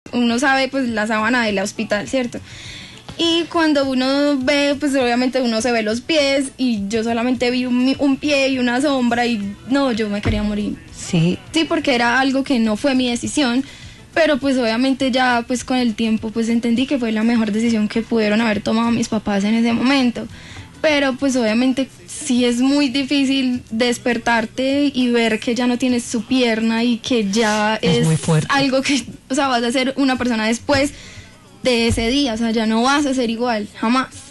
uno sabe pues la sábana del hospital, ¿cierto? Y cuando uno ve, pues obviamente uno se ve los pies y yo solamente vi un pie y una sombra y no, yo me quería morir. Sí. Sí, porque era algo que no fue mi decisión, pero pues obviamente ya pues con el tiempo pues entendí que fue la mejor decisión que pudieron haber tomado mis papás en ese momento. Pero pues obviamente sí es muy difícil despertarte y ver que ya no tienes su pierna y que ya es muy fuerte. algo que, o sea, vas a ser una persona después de ese día, o sea, ya no vas a ser igual, jamás.